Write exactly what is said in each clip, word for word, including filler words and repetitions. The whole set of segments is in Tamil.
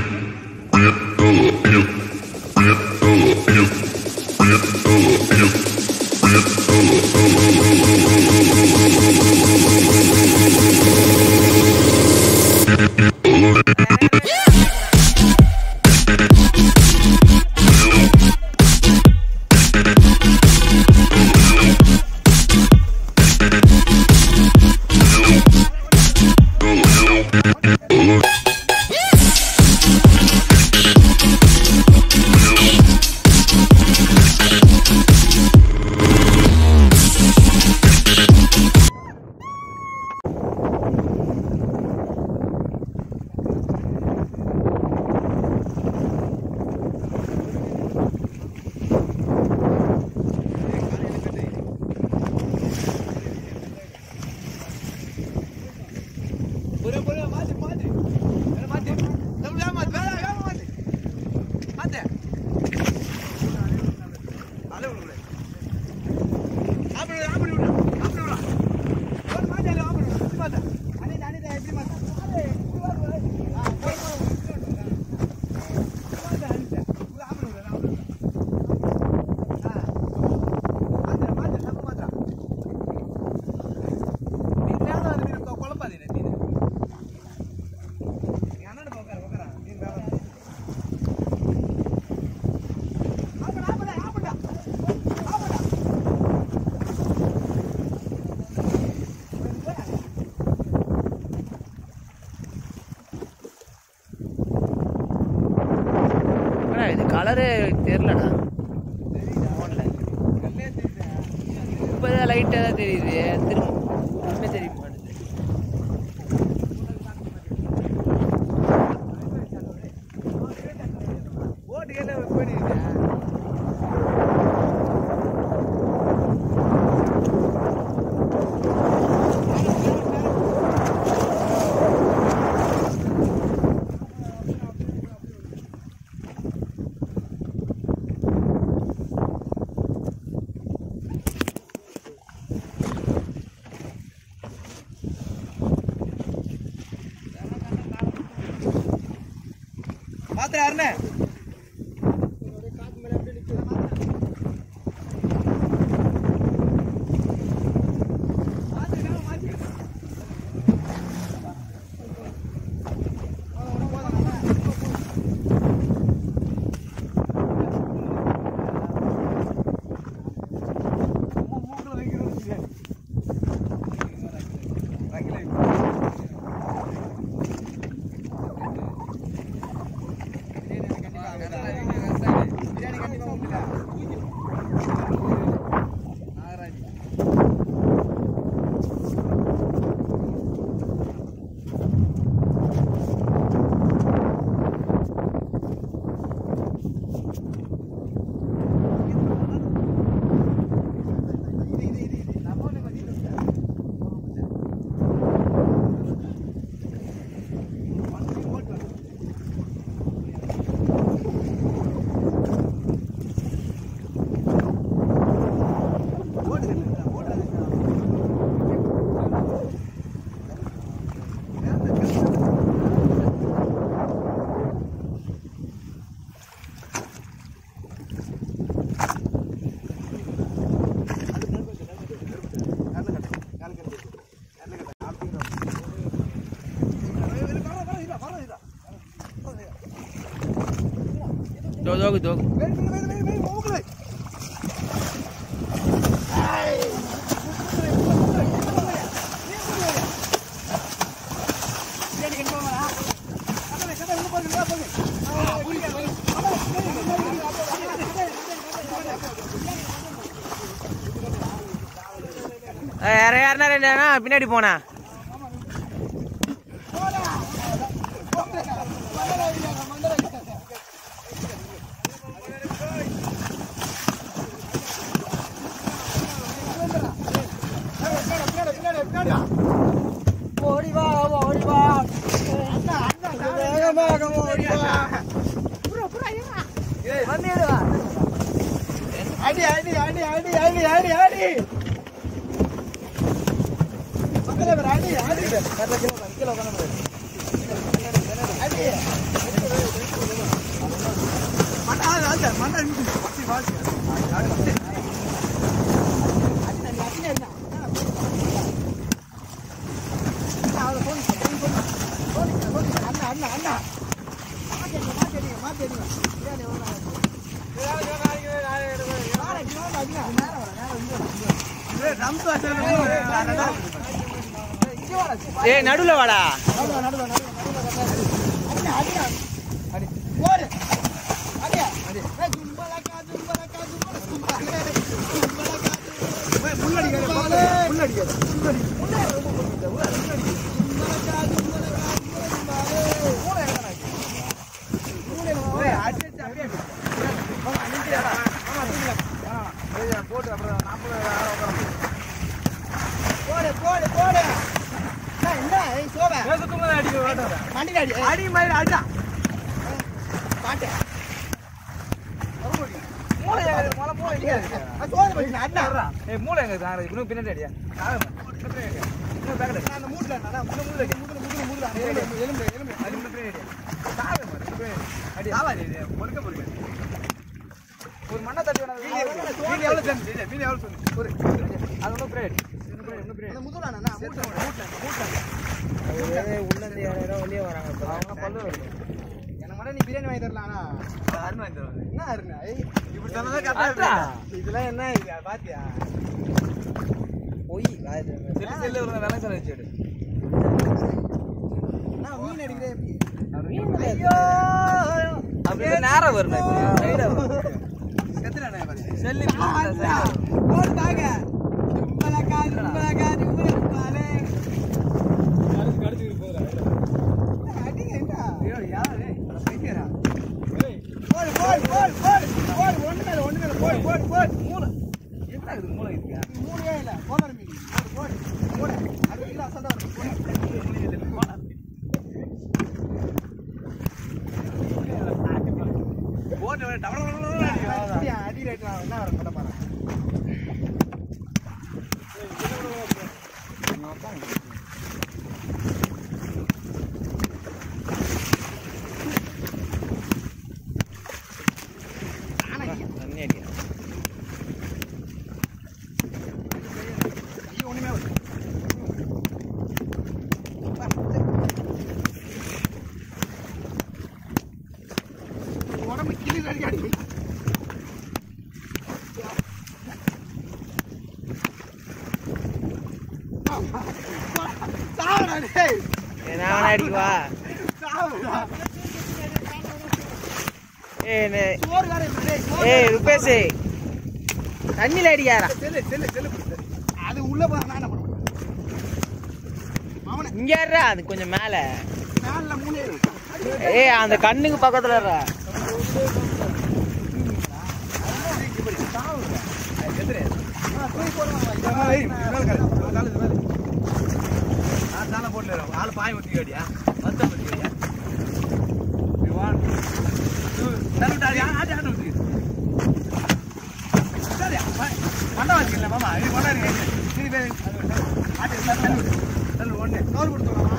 கலரே தெரியலண்ணா, இப்போதான் லைட்டாக தான் தெரியுது, திரும்ப ஒன்றுமே தெரிய மாட்டேது. பாத்திரம் யாருன்னு Dog, dog, dog. Wait, wait, wait, wait, wait, move it. யார யாருன்னா பின்னாடி போனா ஓடி வா ஓடி வா அண்ணா அண்ணா வேகமாக ஓடி வா புரோ புரோ ஐயா ஏய் வந்துடுவா அடி அடி அடி அடி அடி அடி அடி பக்கத்துல வர அடி அடி பக்கத்துல கிலோ கிலோ பண்ணு அடி ஏய் நடுவுல வாடா. போட்டு அப்புறம் நாற்பது போடு போடு போடு என்ன சோபா அடி அடி அடி மாதிரி அடிடா பாட்டு மூளை எங்க மூளை மூளை இல்ல சோறு பண்ணி அடிடா ஏய் மூளை எங்க சார் இன்னும் பின்னாடி அடியா இன்னும் பேக்கெட் அந்த மூட்ல நான் மூணு மூணு மூணு மூணு மூணு எலும்பு எலும்பு எலும்பு அது மூணு பின்னாடி சாவு மாதிரி அடி ஆவாடி பொறுக்க பொறுக்க ஒரு மண்ணை தட்டி வேணா மீன் எவ்வளவு செஞ்சு மீன் எவ்வளவு சொன்னீங்க ஒரு அது ஒன்றும் பிரெட் இன்னும் பிரெட் அந்த முதுலானா மூட்டை மூட்டை மூட்டை உள்ள இருந்து யாரோ வெளியே வராங்க. அவங்க பல்லு வருது. எனக்கு மட்டும் நீ பிரியாணி வாங்கி தரலாம். ஆனா அருண் வாங்கி தருவாங்க. என்ன அருண் இப்படி சொன்னதா கரெக்டா இதெல்லாம் என்ன இது பாத்தியா போய் செல்லு செல்லு ஒரு வேலை சார் வச்சு நான் மீன் அடிக்கிறேன் எப்படி மீன் ஐயோ அப்படியே நேரா வரணும். ரைடா செத்துறானே பாரு செல்லு போடு தாங்க உங்களக்கா உங்களக்கா உங்களே கடிச்சு கடிச்சு போறா அடிங்க என்ன ஐயோ யாரே பைக்கரா ஏய் போடு போடு போடு போடு போடு ஒண்ணு மேல ஒண்ணு மேல போடு போடு போடு மூளை என்ன இது மூளை இருக்கு மூளையே இல்ல கோமர் மீன் போடு போடு போடு அது இல்ல அசல்டா வரும் போடு போடு டபட அடி ரைட் என்ன வரும் கட்ட பாரு உடம்பு கிளி அடி அடிக்குவா ஏய் ருபேஷ் தண்ணில அடிக்காரா அது உள்ள போற நான் என்ன பண்ணுவேன் இங்க ஏறா அது கொஞ்சம் மேல மேல மூணே ஏய் அந்த கண்ணுக்கு பக்கத்துல ஏறா ஆள் பாய் ஊத்திக்கடியா மொத்தம் ஊத்திக்கடியா மண்டை வச்சுக்கல மாமா இது கொண்டாருங்க ஒண்ணு நோல் கொடுத்துடலாமா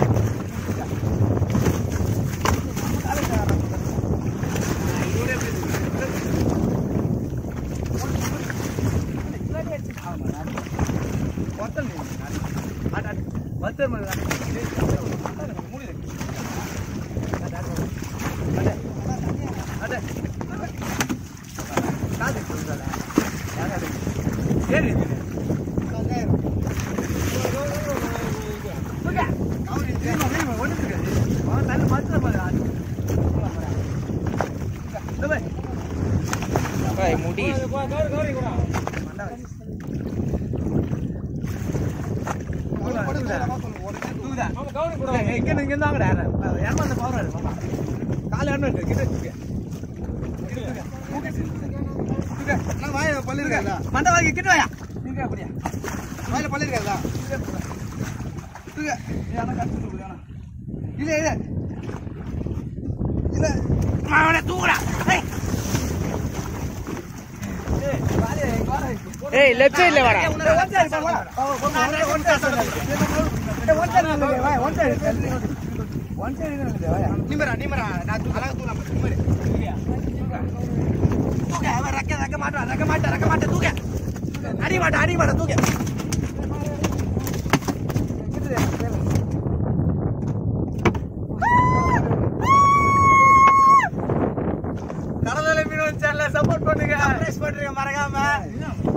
முடி மண்டை வாங்கி கிட்டுவாயா அப்படியா வாயில பள்ளி இருக்காதா இல்ல இல்ல இல்ல மாவன தூரா ஏய் லெஃப்ட் சைடுல வாடா நிமரா நிமரா நான் அழகா தூரா நிமரா மாட்டேன் ரக்க மாட்டேன் ரக்க மாட்டேன் தூக்க அடி மாட்டேன் அடி மாட்டேன் தூக்க கடலலை மீன் சேனலை சப்போர்ட் பண்ணுங்க சப்ஸ்கிரைப் பண்ணுங்க மறக்காம